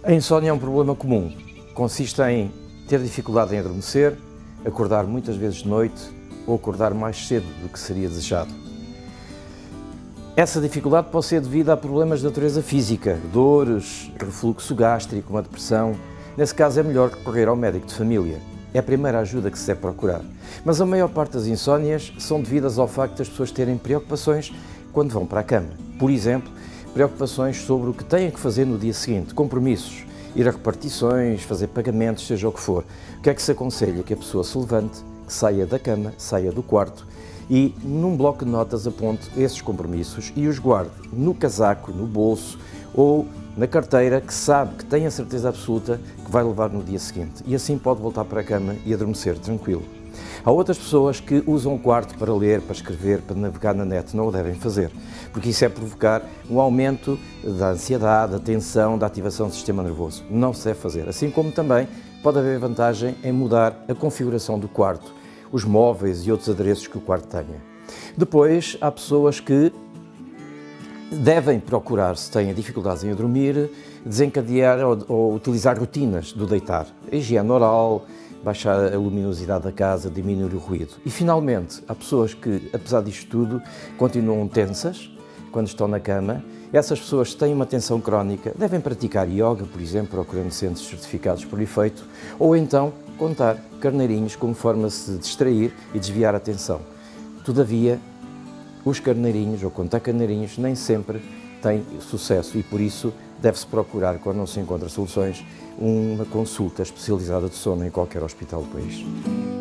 A insónia é um problema comum. Consiste em ter dificuldade em adormecer, acordar muitas vezes de noite ou acordar mais cedo do que seria desejado. Essa dificuldade pode ser devida a problemas de natureza física, dores, refluxo gástrico, uma depressão. Nesse caso é melhor recorrer ao médico de família. É a primeira ajuda que se deve procurar. Mas a maior parte das insónias são devidas ao facto das pessoas terem preocupações quando vão para a cama. Por exemplo, preocupações sobre o que têm que fazer no dia seguinte, compromissos, ir a repartições, fazer pagamentos, seja o que for. O que é que se aconselha? Que a pessoa se levante, que saia da cama, saia do quarto e num bloco de notas aponte esses compromissos e os guarde no casaco, no bolso ou na carteira que sabe, que tem a certeza absoluta que vai levar no dia seguinte. E assim pode voltar para a cama e adormecer tranquilo. Há outras pessoas que usam o quarto para ler, para escrever, para navegar na net. Não o devem fazer, porque isso é provocar um aumento da ansiedade, da tensão, da ativação do sistema nervoso. Não se deve fazer. Assim como também pode haver vantagem em mudar a configuração do quarto, os móveis e outros adereços que o quarto tenha. Depois, há pessoas que devem procurar, se têm dificuldades em dormir, desencadear ou utilizar rotinas do deitar. A higiene oral, baixar a luminosidade da casa, diminuir o ruído. E, finalmente, há pessoas que, apesar disto tudo, continuam tensas quando estão na cama. Essas pessoas que têm uma tensão crónica devem praticar yoga, por exemplo, procurando centros certificados por efeito, ou então contar carneirinhos como forma de se distrair e desviar a atenção. Todavia, os carneirinhos, ou contar carneirinhos, nem sempre têm sucesso e, por isso, deve-se procurar, quando não se encontra soluções, uma consulta especializada de sono em qualquer hospital do país.